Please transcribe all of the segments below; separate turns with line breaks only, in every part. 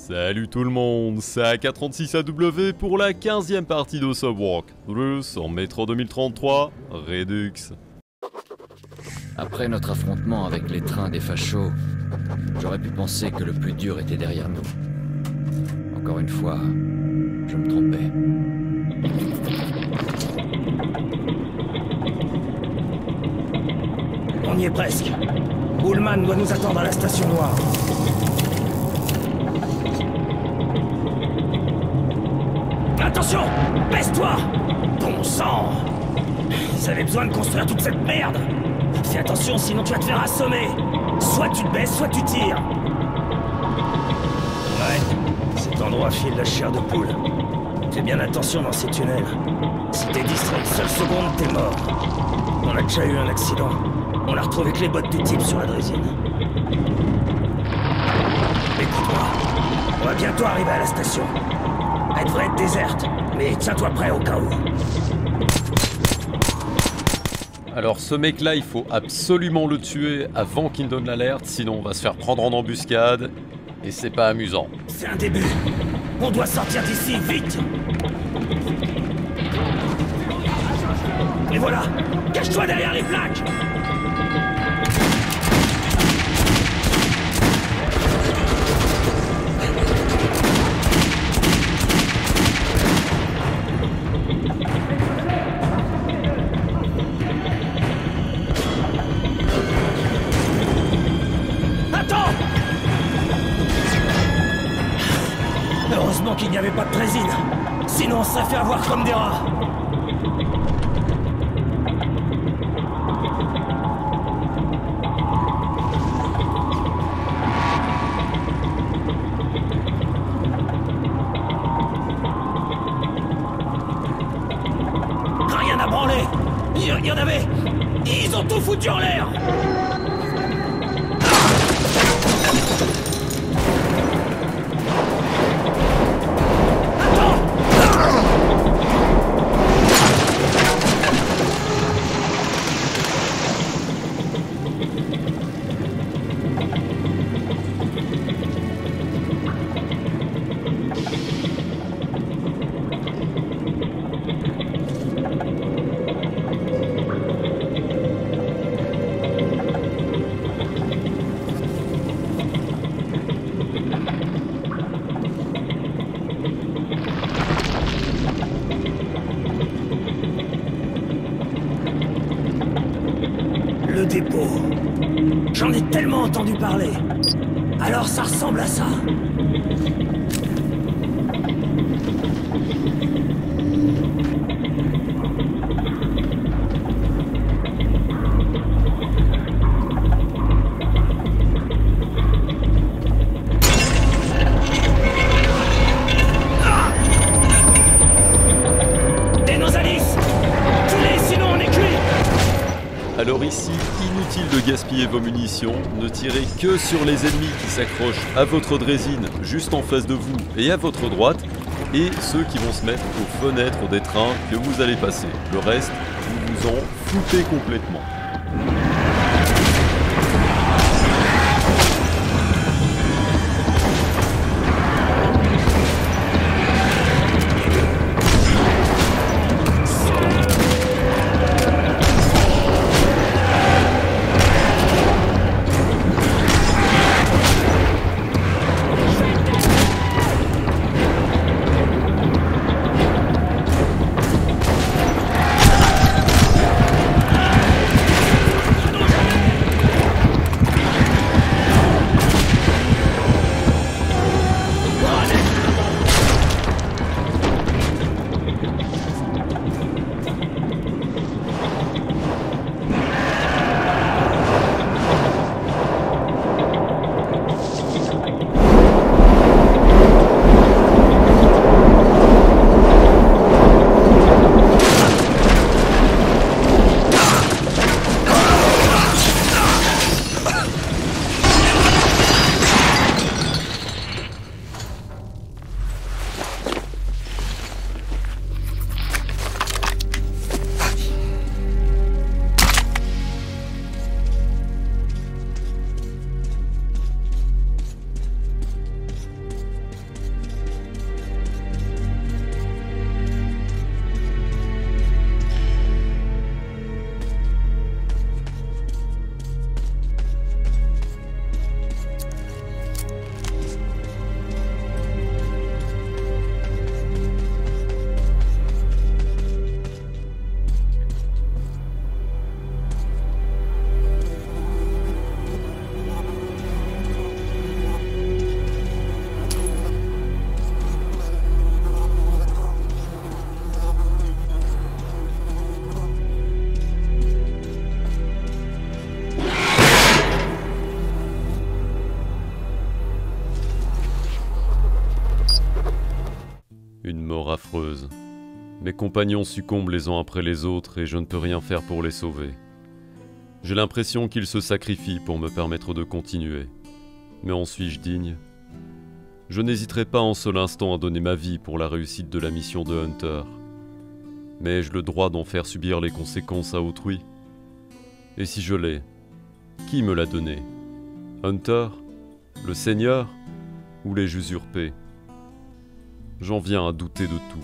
Salut tout le monde, c'est AK36AW pour la 15e partie de Subwalk, Russe en métro 2033, Redux.
Après notre affrontement avec les trains des fachos, j'aurais pu penser que le plus dur était derrière nous. Encore une fois, je me trompais.
On y est presque. Bullman doit nous attendre à la station noire. Attention! Baisse-toi! Bon sang! Ils avaient besoin de construire toute cette merde! Fais attention, sinon tu vas te faire assommer! Soit tu te baisses, soit tu tires! Ouais, cet endroit file la chair de poule. Fais bien attention dans ces tunnels. Si t'es distrait une seule seconde, t'es mort. On a déjà eu un accident. On a retrouvé que les bottes du type sur la drésine. Écoute-moi, on va bientôt arriver à la station. Elle devrait être déserte, mais tiens-toi prêt au cas où.
Alors ce mec là il faut absolument le tuer avant qu'il donne l'alerte, sinon on va se faire prendre en embuscade, et c'est pas amusant.
C'est un début. On doit sortir d'ici, vite! Et voilà! Cache-toi derrière les plaques! Heureusement qu'il n'y avait pas de drésine. Sinon on serait fait avoir comme des rats. Rien à branler. Il y en avait. Ils ont tout foutu en l'air. Le dépôt. J'en ai tellement entendu parler. Alors ça ressemble à ça.
Alors ici, inutile de gaspiller vos munitions, ne tirez que sur les ennemis qui s'accrochent à votre drésine juste en face de vous et à votre droite, et ceux qui vont se mettre aux fenêtres des trains que vous allez passer. Le reste, vous vous en foutez complètement. Une mort affreuse. Mes compagnons succombent les uns après les autres et je ne peux rien faire pour les sauver. J'ai l'impression qu'ils se sacrifient pour me permettre de continuer. Mais en suis-je digne ? Je n'hésiterai pas un seul instant à donner ma vie pour la réussite de la mission de Hunter. Mais ai-je le droit d'en faire subir les conséquences à autrui ? Et si je l'ai, qui me l'a donné ? Hunter ? Le Seigneur ? Ou les usurpés ? J'en viens à douter de tout.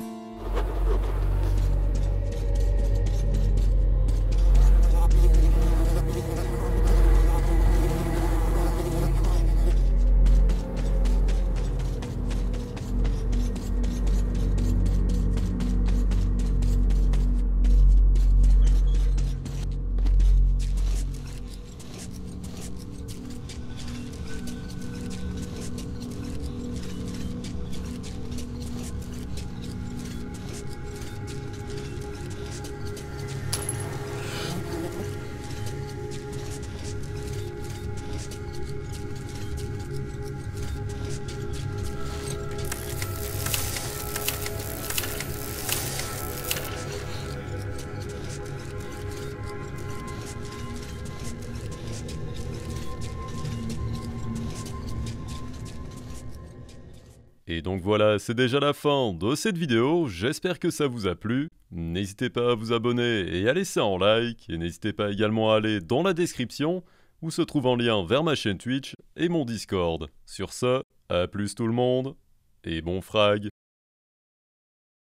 Et donc voilà, c'est déjà la fin de cette vidéo, j'espère que ça vous a plu. N'hésitez pas à vous abonner et à laisser un like, et n'hésitez pas également à aller dans la description, où se trouve un lien vers ma chaîne Twitch et mon Discord. Sur ce, à plus tout le monde, et bon frag.